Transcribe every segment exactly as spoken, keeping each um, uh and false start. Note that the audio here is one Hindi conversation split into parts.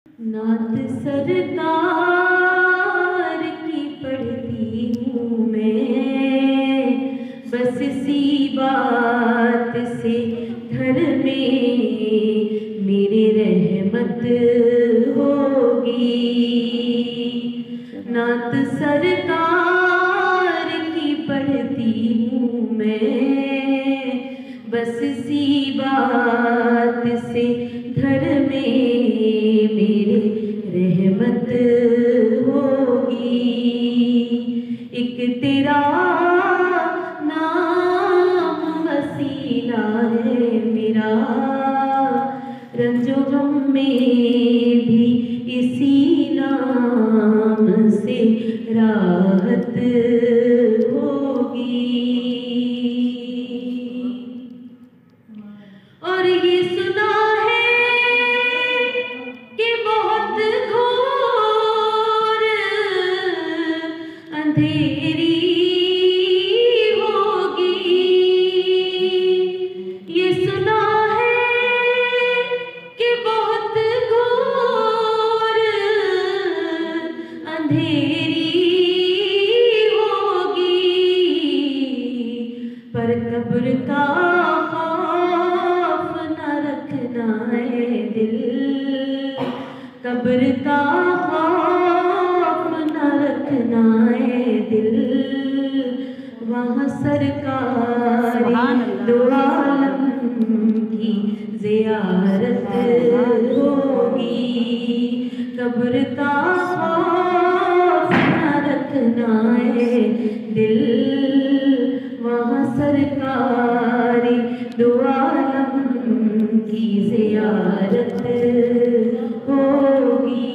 नात सरकार की पढ़ती हूँ मैं, बस इसी बात से घर में मेरी रहमत होगी। नात सरकार की पढ़ती हूँ मैं, बस इसी बात से घर में मेरे रहमत होगी। एक तेरा नाम वसीला है मेरा, रंजो गम में भी इसी नाम से राहत होगी। और ये सुना है कि बहुत घोर अंधेरी होगी। ये सुना है कि बहुत घोर अंधेरी होगी, पर कब्र का है दिल, कब्र का खौफ न रखना है दिल। वहाँ सरकार दो आलम की ज़ियारत होगी। कब्र का खौफ न रखना है दिल, वहाँ सरकार दो आलम की ज़ियारत होगी।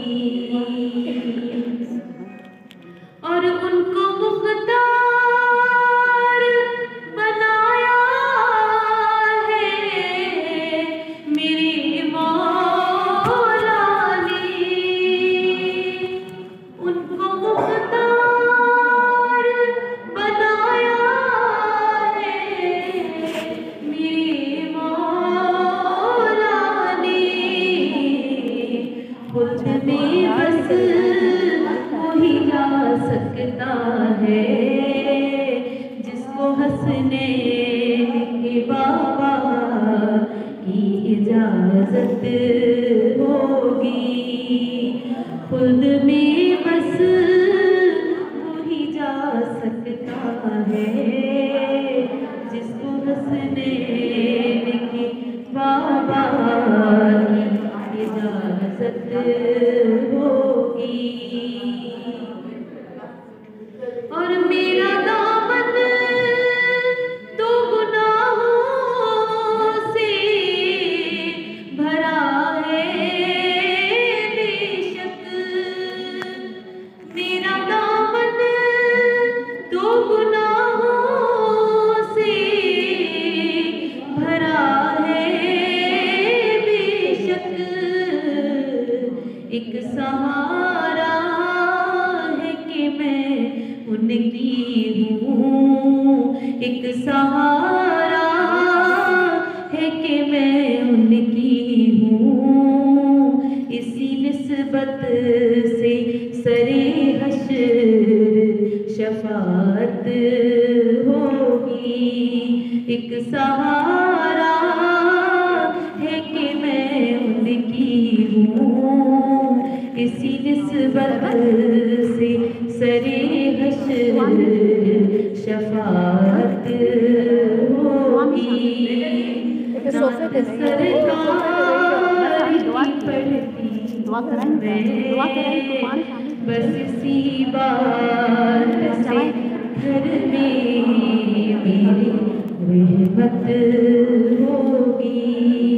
और उनको मुख्तार बनाया है मेरे मौला ने, उनको मुख्तार बनाया है मेरे खुद में बस वही जा सकता है जिसको हंसने के बाबा की इजाजत होगी। खुद में बस वही जा सकता है जिसको हंसने के बाबा की इजाजत होगी। और मेरा दामन तो गुनाहों से भरा है बेशक, मेरा दामन तो गुनाहों से भरा है बेशक। एक सहारा है कि मैं उनकी हूँ, एक सहारा है कि मैं उनकी हूँ। इसी निस्बत से सरे हश्र शफाअत होगी। एक सहारा है कि मैं उनकी हूँ, इसी निस्बत से सरे हश्र शफाअत होगी। नात सरकार की पढ़ती मैं, बस इसी बात से घर में मेरी रहमत होगी।